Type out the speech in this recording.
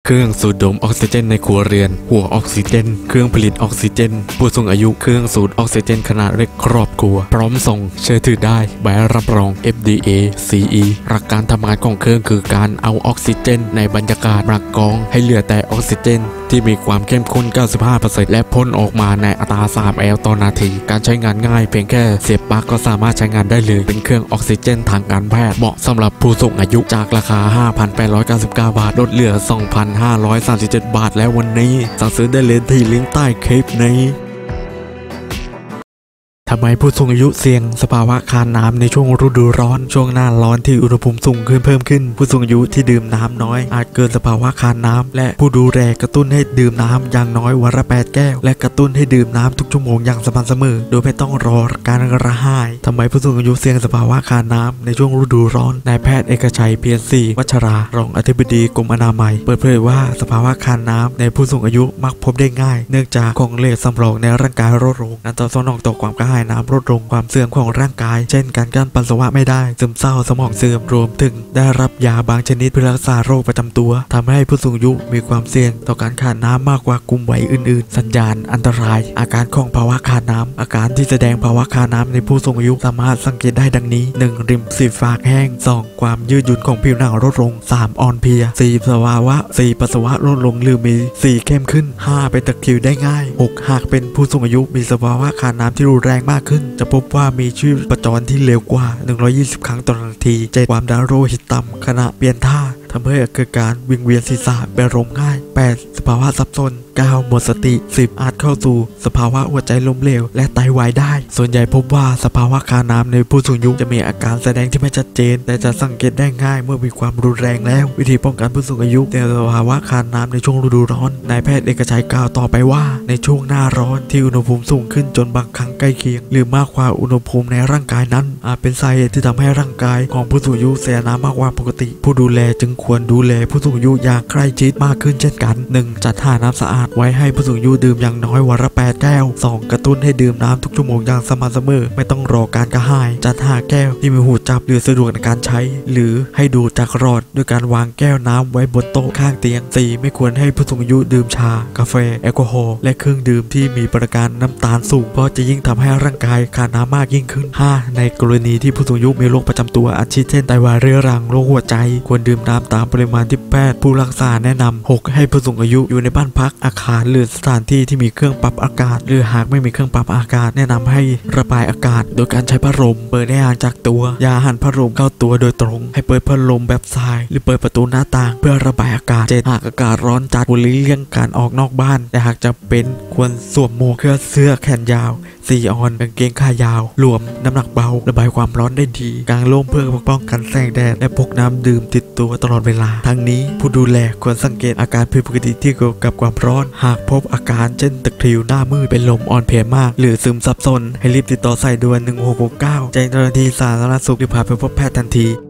เครื่องสูดดมออกซิเจนในครัวเรือนหัวออกซิเจนเครื่องผลิตออกซิเจนผู้สูงอายุเครื่องสูดออกซิเจนขนาดเล็กครอบครัวพร้อมส่งเชื่อถือได้ใบรับรอง FDA CE หลักการทำงานของเครื่องคือการเอาออกซิเจนในบรรยากาศมากรองให้เหลือแต่ออกซิเจนที่มีความเข้มข้น 95% และพ่นออกมาในอัตรา 3L ต่อนาทีการใช้งานง่ายเพียงแค่เสียบปลั๊กก็สามารถใช้งานได้เลยเป็นเครื่องออกซิเจนทางการแพทย์เหมาะสำหรับผู้สูงอายุจากราคา 5,899 บาทลดเหลือ 2,537 บาทแล้ววันนี้สั่งซื้อได้เลยที่ลิงก์ใต้คลิปนี้ทำไมผู้สูงอายุเสี่ยงสภาวะขาดน้ำในช่วงฤดูร้อนช่วงหน้าร้อนที่อุณหภูมิสูงขึ้นเพิ่มขึ้นผู้สูงอายุที่ดื่มน้ำน้อยอาจเกิดสภาวะขาดน้ำและผู้ดูแลกระตุ้นให้ดื่มน้ำอย่างน้อยวันละ8 แก้วและกระตุ้นให้ดื่มน้ำทุกชั่วโมงอย่างสม่ำเสมอโดยไม่ต้องรอการกระหายทำไมผู้สูงอายุเสี่ยงสภาวะขาดน้ำในช่วงฤดูร้อนนายแพทย์เอกชัยเพียรศรีวัชรารองอธิบดีกรมอนามัยเปิดเผยว่าสภาวะขาดน้ำในผู้สูงอายุมักพบได้ง่ายเนื่องจากของเหลวสำรองในร่างกายลดลงนั้นตอบสนองต่อความกระหายน้ำลดลงความเสื่อมของร่างกายเช่นการกั้นปัสสาวะไม่ได้ซึมเศร้าสมองเสื่อมรวมถึงได้รับยาบางชนิดเพื่อรักษาโรคประจำตัวทำให้ผู้สูงอายุมีความเสี่ยงต่อการขาดน้ำมากกว่ากลุ่มวัยอื่นๆสัญญาณอันตรายอาการของภาวะขาดน้ำอาการที่แสดงภาวะขาดน้ำในผู้สูงอายุสามารถสังเกตได้ดังนี้ 1. ริมฝีปากแห้ง 2. ความยืดหยุ่นของผิวหนังลดลง 3. อ่อนเพลีย 4. ปัสสาวะลดลงหรือมี 4. เข้มขึ้น 5. เป็นตะคริวได้ง่าย 6. หากเป็นผู้สูงอายุมีสภาวะขาดน้ำที่รุนแรงมากขึ้นจะพบว่ามีชีพจรที่เร็วกว่า120 ครั้งต่อนาที 7. ความดันโลหิตต่ำขณะเปลี่ยนท่าทำให้เกิดการวิงเวียนศีรษะเป็นลมง่าย 8. สภาวะสับสน 9. หมดสติ 10. อาจเข้าสู่สภาวะหัวใจล้มเหลวและไตวายได้ส่วนใหญ่พบว่าสภาวะขาดน้ำในผู้สูงอายุจะมีอาการแสดงที่ไม่ชัดเจนแต่จะสังเกตได้ง่ายเมื่อมีความรุนแรงแล้ววิธีป้องกันผู้สูงอายุในสภาวะขาดน้ำในช่วงฤดูร้อนนายแพทย์เอกชัยกล่าวต่อไปว่าในช่วงหน้าร้อนที่อุณหภูมิสูงขึ้นจนบางครั้งใกล้เคียงหรือมากกว่าอุณหภูมิในร่างกายนั้นอาจเป็นสาเหตุที่ทำให้ร่างกายของผู้สูงอายุเสียน้ำมากกว่าปกติผู้ดูแลจึงควรดูแลผู้สูงอายุอย่างใกล้ชิดมากขึ้นเช่นกัน 1. จัดหาน้ำสะอาดไว้ให้ผู้สูงอายุดื่มอย่างน้อยวันละ8 แก้ว 2. กระตุ้นให้ดื่มน้ำทุกชั่วโมงอย่างสม่ำเสมอไม่ต้องรอการกระหายจัดหาแก้วที่มีหูจับหรือสะดวกในการใช้หรือให้ดูจากหลอดด้วยการวางแก้วน้ำไว้บนโต๊ะข้างเตียง 4. ไม่ควรให้ผู้สูงอายุดื่มชากาแฟแอลกอฮอล์และเครื่องดื่มที่มีปริมาณน้ำตาลสูงเพราะจะยิ่งทำให้ร่างกายขาดน้ำมากยิ่งขึ้น 5. ในกรณีที่ผู้สูงอายุมีโรคประจำตัวอาทิเช่นไตวายเรื้อรังโรคหัวใจควรดื่มน้ำตามปริมาณที่แพทย์ผู้รักษาแนะนำ 6. ให้ผู้สูงอายุอยู่ในบ้านพักอาคารหรือสถานที่ที่มีเครื่องปรับอากาศหรือหากไม่มีเครื่องปรับอากาศแนะนำให้ระบายอากาศโดยการใช้พัดลมเปิดให้ห่างจากตัวอย่าหันพัดลมเข้าตัวโดยตรงให้เปิดพัดลมแบบทรายหรือเปิดประตูหน้าต่างเพื่อระบายอากาศหากอากาศร้อนจัดควรหลีกเลี่ยงการออกนอกบ้านแต่หากจะเป็นควรสวมหมวกเสื้อแขนยาวสีอ่อนกางเกงขายาวหลวมน้ำหนักเบาระบายความร้อนได้ดีกางร่มเพื่อป้องกันแสงแดดและพกน้ำดื่มติดตัวตลอดเวลาทั้งนี้ผู้ดูแลควรสังเกตอาการผิดปกติที่เกี่ยวกับความร้อนหากพบอาการเช่นตะคริวหน้ามืดเป็นลมอ่อนเพลียมากหรือซึมสับสนให้รีบติดต่อสายด่วน1669แจ้งเจ้าหน้าที่สาธารณสุขหรือพาไปพบแพทย์ทันที